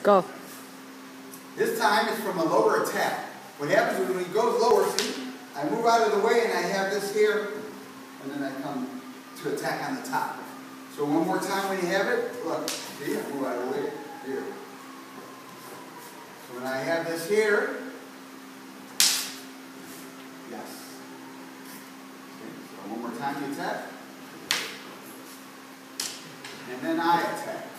Go. This time it's from a lower attack. What happens is when he goes lower, see, I move out of the way and I have this here, and then I come to attack on the top. So one more time when you have it, look, see, I move out of the way, here. So when I have this here, yes. Okay, so one more time you attack. And then I attack.